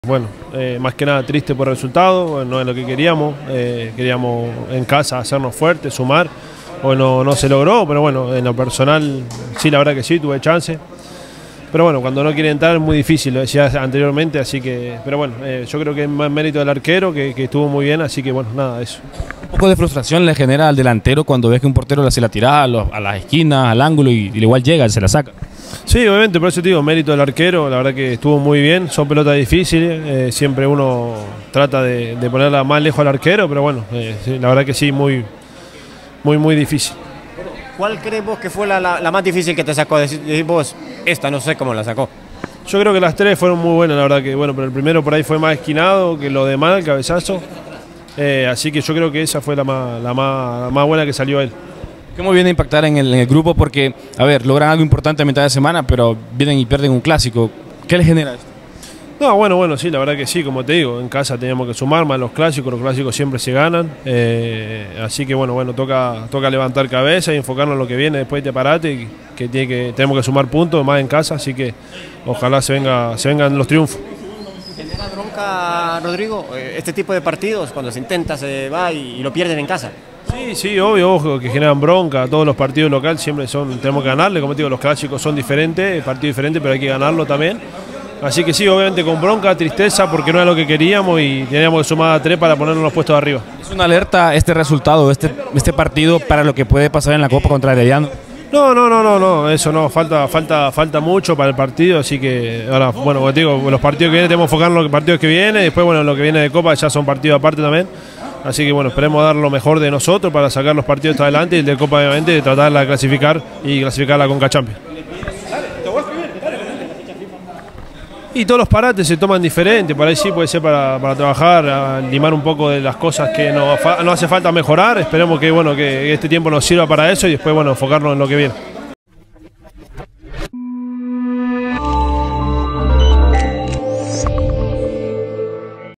Bueno, más que nada triste por el resultado, no es lo que queríamos, queríamos en casa hacernos fuertes, sumar, bueno, no se logró, pero bueno, en lo personal sí, la verdad que sí, tuve chance, pero bueno, cuando no quiere entrar es muy difícil, lo decía anteriormente, así que, pero bueno, yo creo que es más mérito del arquero, que estuvo muy bien, así que bueno, nada, eso. Un poco de frustración le genera al delantero cuando ves que un portero se la tira a las esquinas, al ángulo y igual llega, se la saca. Sí, obviamente, por eso te digo, mérito del arquero, la verdad que estuvo muy bien, son pelotas difíciles, siempre uno trata de ponerla más lejos al arquero, pero bueno, la verdad que sí, muy difícil. ¿Cuál crees vos que fue la más difícil que te sacó? Decís vos, esta no sé cómo la sacó. Yo creo que las tres fueron muy buenas, la verdad que, bueno, pero el primero por ahí fue más esquinado que lo demás, el cabezazo, así que yo creo que esa fue la más buena que salió él. ¿Cómo viene a impactar en el grupo? Porque, a ver, logran algo importante a mitad de semana, pero vienen y pierden un clásico. ¿Qué les genera esto? No, bueno, sí, la verdad que sí, como te digo, en casa teníamos que sumar más los clásicos siempre se ganan, así que bueno, toca levantar cabeza y enfocarnos en lo que viene después de Parate, tenemos que sumar puntos más en casa, así que ojalá se vengan los triunfos. ¿Genera bronca, Rodrigo, este tipo de partidos cuando se intenta, se va y lo pierden en casa? Sí, obvio, ojo, que generan bronca, todos los partidos locales siempre tenemos que ganarle, como te digo, los clásicos son diferentes, partidos diferentes, pero hay que ganarlo también. Así que sí, obviamente con bronca, tristeza, porque no era lo que queríamos y teníamos que sumar a 3 para ponernos en los puestos de arriba. ¿Es una alerta este resultado, este partido para lo que puede pasar en la Copa contra Herediano? No, eso no, falta mucho para el partido, así que ahora, bueno, como te digo, los partidos que vienen tenemos que enfocar en los partidos que vienen, después, bueno, lo que viene de Copa ya son partidos aparte también. Así que bueno, esperemos dar lo mejor de nosotros para sacar los partidos hasta adelante y el de Copa obviamente de tratarla de clasificar y clasificarla con Champions. Y todos los parates se toman diferentes, por ahí sí puede ser para trabajar, limar un poco de las cosas que no hace falta mejorar, esperemos que, bueno, que este tiempo nos sirva para eso y después bueno, enfocarnos en lo que viene.